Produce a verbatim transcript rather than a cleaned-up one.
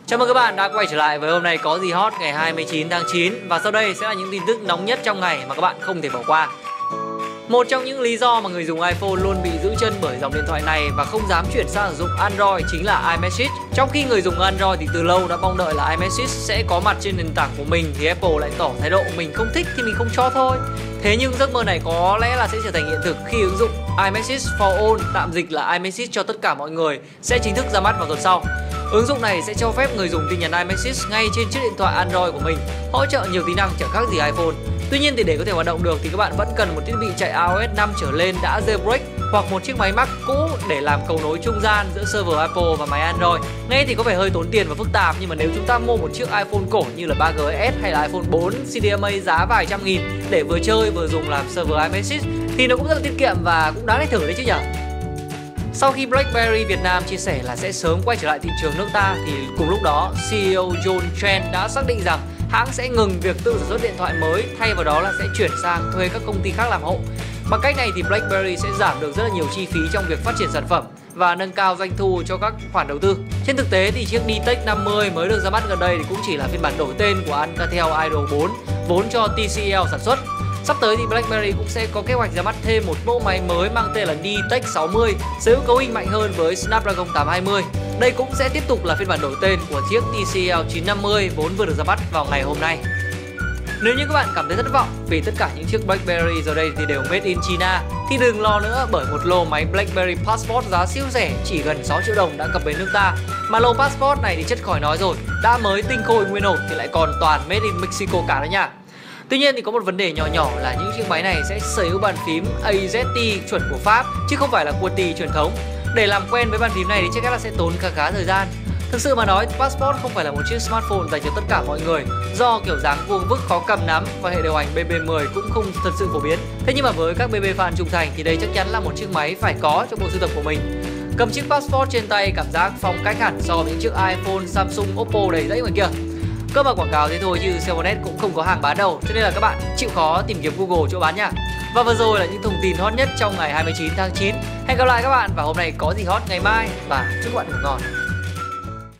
Chào mừng các bạn đã quay trở lại với Hôm nay có gì hot ngày hai mươi chín tháng chín. Và sau đây sẽ là những tin tức nóng nhất trong ngày mà các bạn không thể bỏ qua. Một trong những lý do mà người dùng iPhone luôn bị giữ chân bởi dòng điện thoại này và không dám chuyển sang sử dụng Android chính là iMessage. Trong khi người dùng Android thì từ lâu đã mong đợi là iMessage sẽ có mặt trên nền tảng của mình, thì Apple lại tỏ thái độ mình không thích thì mình không cho thôi. Thế nhưng giấc mơ này có lẽ là sẽ trở thành hiện thực khi ứng dụng iMessage for All, tạm dịch là iMessage cho tất cả mọi người, sẽ chính thức ra mắt vào tuần sau. Ứng dụng này sẽ cho phép người dùng tin nhắn iMessage ngay trên chiếc điện thoại Android của mình, hỗ trợ nhiều tính năng chẳng khác gì iPhone. Tuy nhiên thì để có thể hoạt động được thì các bạn vẫn cần một thiết bị chạy iOS năm trở lên đã jailbreak hoặc một chiếc máy Mac cũ để làm cầu nối trung gian giữa server Apple và máy Android. Nghe thì có vẻ hơi tốn tiền và phức tạp, nhưng mà nếu chúng ta mua một chiếc iPhone cổ như là ba G S hay là iPhone bốn xê đê em A giá vài trăm nghìn để vừa chơi vừa dùng làm server iMessage thì nó cũng rất là tiết kiệm và cũng đáng để thử đấy chứ nhỉ. Sau khi BlackBerry Việt Nam chia sẻ là sẽ sớm quay trở lại thị trường nước ta thì cùng lúc đó xê e ô John Chen đã xác định rằng hãng sẽ ngừng việc tự sản xuất điện thoại mới, thay vào đó là sẽ chuyển sang thuê các công ty khác làm hộ. Bằng cách này thì BlackBerry sẽ giảm được rất là nhiều chi phí trong việc phát triển sản phẩm và nâng cao doanh thu cho các khoản đầu tư. Trên thực tế thì chiếc D Tech năm mươi mới được ra mắt gần đây thì cũng chỉ là phiên bản đổi tên của Alcatel Idol bốn, vốn cho tê xê e lờ sản xuất. Sắp tới thì BlackBerry cũng sẽ có kế hoạch ra mắt thêm một mẫu máy mới mang tên là D Tech sáu mươi, sở hữu cấu hình mạnh hơn với Snapdragon tám hai mươi. Đây cũng sẽ tiếp tục là phiên bản đổi tên của chiếc tê xê e lờ chín năm mươi vốn vừa được ra mắt vào ngày hôm nay. Nếu như các bạn cảm thấy thất vọng vì tất cả những chiếc BlackBerry giờ đây thì đều made in China thì đừng lo nữa, bởi một lô máy BlackBerry Passport giá siêu rẻ chỉ gần sáu triệu đồng đã cập bến nước ta. Mà lô Passport này thì chất khỏi nói rồi, đã mới tinh khôi nguyên hộp thì lại còn toàn made in Mexico cả đó nha. Tuy nhiên thì có một vấn đề nhỏ nhỏ là những chiếc máy này sẽ sở hữu bàn phím a zét tê chuẩn của Pháp chứ không phải là qu tê truyền thống. Để làm quen với bàn phím này thì chắc chắn là sẽ tốn khá khá thời gian. Thực sự mà nói, Passport không phải là một chiếc smartphone dành cho tất cả mọi người, do kiểu dáng vuông vức khó cầm nắm và hệ điều hành B B mười cũng không thật sự phổ biến. Thế nhưng mà với các B B fan trung thành thì đây chắc chắn là một chiếc máy phải có trong bộ sưu tập của mình. Cầm chiếc Passport trên tay cảm giác phong cách hẳn so với những chiếc iPhone, Samsung, Oppo đầy dãy ngoài kia. Cơ mà quảng cáo thế thôi chứ Cellnet cũng không có hàng bán đâu, cho nên là các bạn chịu khó tìm kiếm Google chỗ bán nha. Và vừa rồi là những thông tin hot nhất trong ngày hai mươi chín tháng chín. Hẹn gặp lại các bạn vào Hôm nay có gì hot ngày mai và chúc các bạn ngủ ngon.